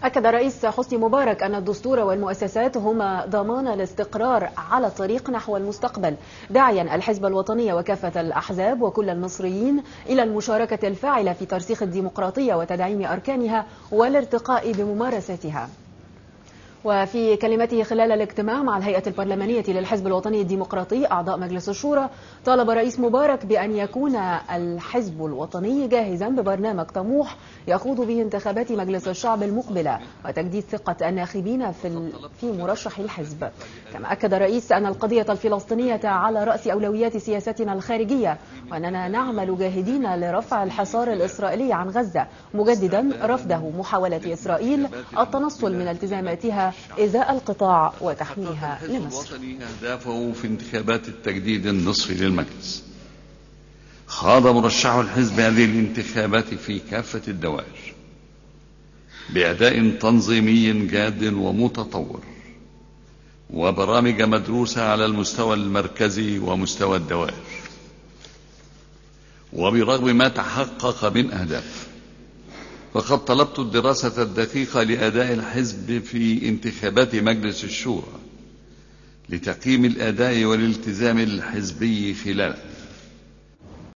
أكد الرئيس حسني مبارك أن الدستور والمؤسسات هما ضمان الاستقرار على الطريق نحو المستقبل، داعيا الحزب الوطني وكافة الأحزاب وكل المصريين إلى المشاركة الفاعلة في ترسيخ الديمقراطية وتدعيم أركانها والارتقاء بممارستها. وفي كلمته خلال الاجتماع مع الهيئة البرلمانية للحزب الوطني الديمقراطي أعضاء مجلس الشورى، طالب الرئيس مبارك بأن يكون الحزب الوطني جاهزا ببرنامج طموح يخوض به انتخابات مجلس الشعب المقبلة وتجديد ثقة الناخبين في مرشح الحزب. كما أكد الرئيس أن القضية الفلسطينية على رأس أولويات سياستنا الخارجية، وأننا نعمل جاهدين لرفع الحصار الإسرائيلي عن غزة، مجددا رفضه محاولة إسرائيل التنصل من التزاماتها إزاء القطاع وتحميلها لمصر. أهدافه في انتخابات التجديد النصفي للمجلس. خاض مرشح الحزب هذه الانتخابات في كافة الدوائر بأداء تنظيمي جاد ومتطور، وبرامج مدروسة على المستوى المركزي ومستوى الدوائر. وبرغم ما تحقق من أهداف، فقد طلبت الدراسة الدقيقة لأداء الحزب في انتخابات مجلس الشورى لتقييم الأداء والالتزام الحزبي خلاله.